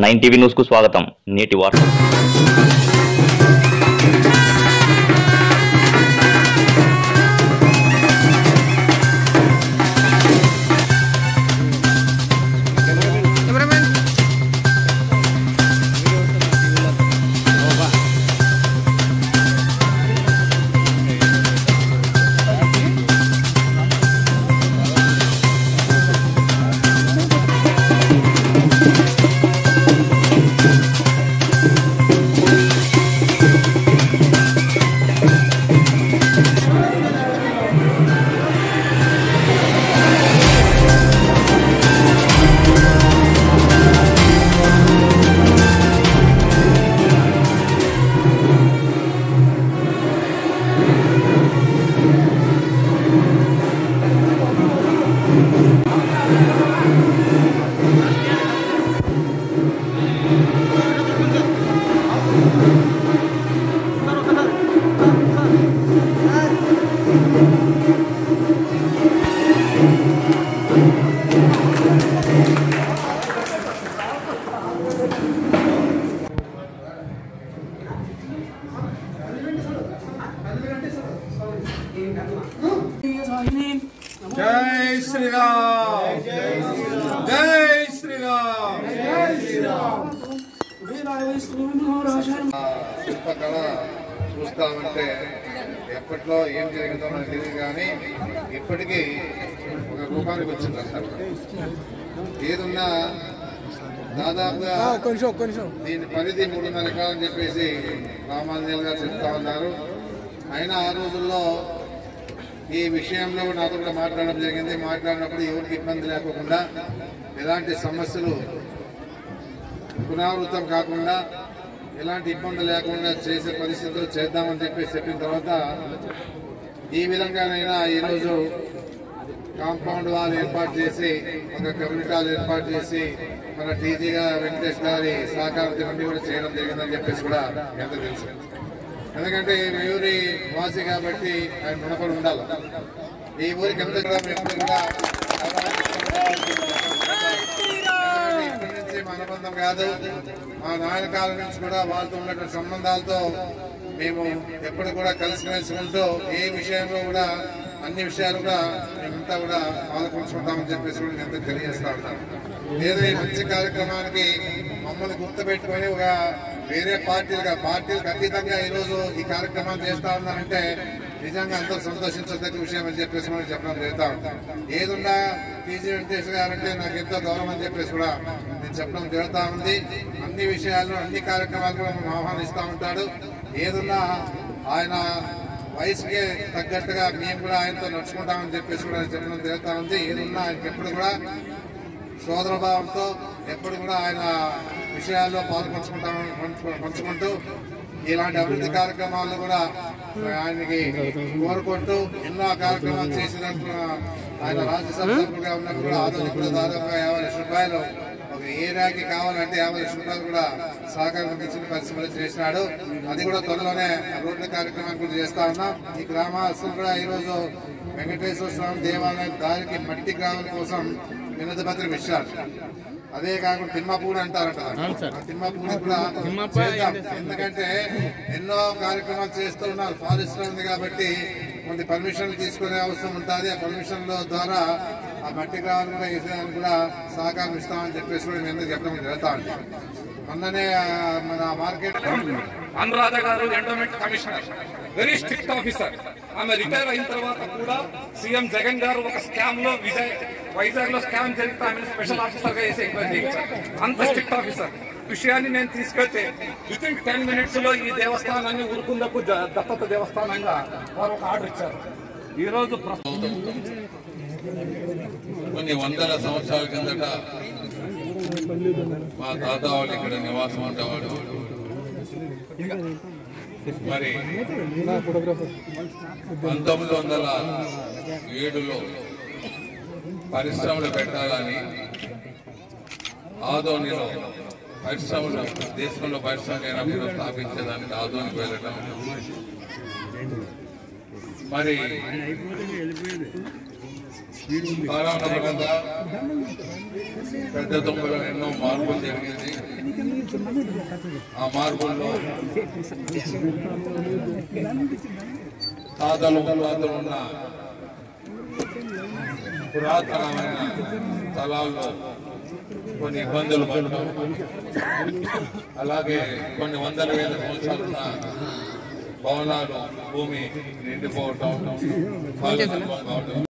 9 TV news కు స్వాగతం. నేటి వార్త. जय श्री राम, जय श्री राम, जय श्री राम। శిల్పకళ చూస్తామంటే ఎప్పట్లో ఏం జరిగిందో మనకు తెలియదు, కానీ ఇప్పటికీ ఒక రూపానికి వచ్చిందంటారు. ఏదున్నా దాదాపుగా దీని పరిధి 3.5 ఎకరాలని చెప్పేసి రామాంజనేయులు గారు చెప్తా ఉన్నారు. అయినా ఆ రోజుల్లో ఈ విషయంలో నాతో కూడా మాట్లాడడం జరిగింది. మాట్లాడినప్పుడు ఎవరికి ఇబ్బంది లేకుండా, ఎలాంటి సమస్యలు పునరావృతం కాకుండా, ఎలాంటి ఇబ్బంది లేకుండా చేసే పరిస్థితులు చేద్దామని చెప్పేసి చెప్పిన తర్వాత ఈ విధంగానైనా ఈరోజు కాంపౌండ్ వాల్ ఏర్పాటు చేసి, ఒక కమ్యూనిటీ హాల్ ఏర్పాటు చేసి, మన టీజీగా వెంకటేష్ గారి సహకారంతో నుండి కూడా చేయడం జరిగిందని చెప్పేసి కూడా ఎంత తెలుసు. ఎందుకంటే ఊరి వాసి కాబట్టి ఆయన రుణపడి ఉండాలి. ఈ ఊరికి ఎంత కూడా ఎప్పుడు కూడా ఇప్పటి నుంచి మా అనుబంధం కాదు, మా నాయన కాలం నుంచి కూడా వాళ్ళతో ఉన్నటువంటి సంబంధాలతో మేము ఎప్పుడు కూడా కలిసిమెలిసి ఉంటూ ఏ విషయంలో కూడా అన్ని విషయాలు కూడా మేమంతా కూడా పాల్గొంచుకుంటామని చెప్పేసి కూడా నేను తెలియజేస్తా ఉంటాను. ఏదో ఈ మంచి కార్యక్రమానికి మమ్మల్ని గుర్తుపెట్టుకొని ఒక వేరే పార్టీలకు అతీతంగా ఈరోజు ఈ కార్యక్రమాన్ని చేస్తా ఉన్నారంటే నిజంగా అందరూ సంతోషించదగ్గ విషయం అని చెప్పేసి మనం చెప్పడం జరుగుతా ఉంటాం. ఏదున్నా టీజీ వెంకటేష్ గారు అంటే నాకు ఎంతో గౌరవం అని చెప్పేసి కూడా నేను చెప్పడం జరుగుతా ఉంది. అన్ని విషయాలను, అన్ని కార్యక్రమాలు కూడా మనం ఆహ్వానిస్తూ ఉంటాడు. ఏదున్నా ఆయన వయసుకే తగ్గట్టుగా మేము కూడా ఆయనతో నడుచుకుంటామని చెప్పేసి కూడా చెప్పడం జరుగుతా ఉంది. ఏదున్నా ఆయనకి ఎప్పుడు కూడా సోదరభావంతో ఎప్పుడు కూడా ఆయన విషయాల్లో పంచుకుంటూ ఇలాంటి అభివృద్ధి కార్యక్రమాల్లో కూడా ఆయనకి కోరుకుంటూ ఎన్నో కార్యక్రమాలు చేసినప్పుడు ఆయన రాజ్యసభ సభ్యులుగా ఉన్నప్పుడు కూడా ఆదోని కూడా దాదాపుగా 50 లక్షల రూపాయలు ఒక ఏరియాకి కావాలంటే 50 లక్షల రూపాయలు కూడా సహకారం ఇచ్చిన పరిస్థితులు చేసినాడు. అది కూడా త్వరలోనే రోడ్ల కార్యక్రమాన్ని కూడా చేస్తా ఉన్నాం. ఈ గ్రామస్తులు కూడా ఈరోజు వెంకటేశ్వర స్వామి దేవాలయం దారికి మట్టి గ్రామాల కోసం వినతి పత్రం ఇచ్చారు. అదే కాకుండా తిమ్మాపూడి అంటారంట. తిమ్మాపూడి కూడా చేద్దాం, ఎందుకంటే ఎన్నో కార్యక్రమాలు చేస్తూ ఉన్నారు. ఫారెస్ట్ ఉంది కాబట్టి కొన్ని పర్మిషన్లు తీసుకునే అవసరం ఉంటుంది. ఆ పర్మిషన్ల ద్వారా ఆ మట్టి గ్రామాలు కూడా వేసేదానికి కూడా సహకారం ఇస్తామని చెప్పేసి కూడా మేము చెప్పడం జరుగుతా ఉంటాం. మొన్ననే మన market Anuradha garu endowment commissioner, very strict officer. ఆమె రిటైర్ అయిన తర్వాత కూడా సీఎం జగన్ గారు ఒక స్కామ్ లో వైజాగ్ లో స్కామ్ జరిగితే ఆమె స్పెషల్ ఆఫీసర్ గా వేసి ఎంక్వైరీ చేయించారు. అంత స్ట్రిక్ట్ ఆఫీసర్. విషయాన్ని నేను తీసుకెళ్తే వితిన్ 10 minutes లో ఈ దేవస్థానాన్ని ఉరుకుందకు దత్తత దేవస్థానంగా వారు ఒక ఆర్డర్ ఇచ్చారు. ఈ రోజు కొన్ని వందల సంవత్సరాల కిందట మా తాత వాళ్ళు ఇక్కడ నివాసం ఉండేవాడు. మరి 1907లో పరిశ్రమలు పెట్టాలని ఆదోనిలో పరిశ్రమలు, దేశంలో పరిశ్రమలు లేనప్పుడు స్థాపించేదానికి ఆదోనికి వెళ్ళటం, మరి కాలానుగుణంగా పెద్ద తుంగలో ఎన్నో మార్పులు జరిగింది. ఆ మార్పుల్లో తాతలు ముత్తాతలు ఉన్న పురాతనమైన స్థలాల్లో కొన్ని ఇబ్బందులు పడటం, అలాగే కొన్ని వందల వేల సంవత్సరాలున్న భవనాలు భూమి నిండిపోవటం, కావటం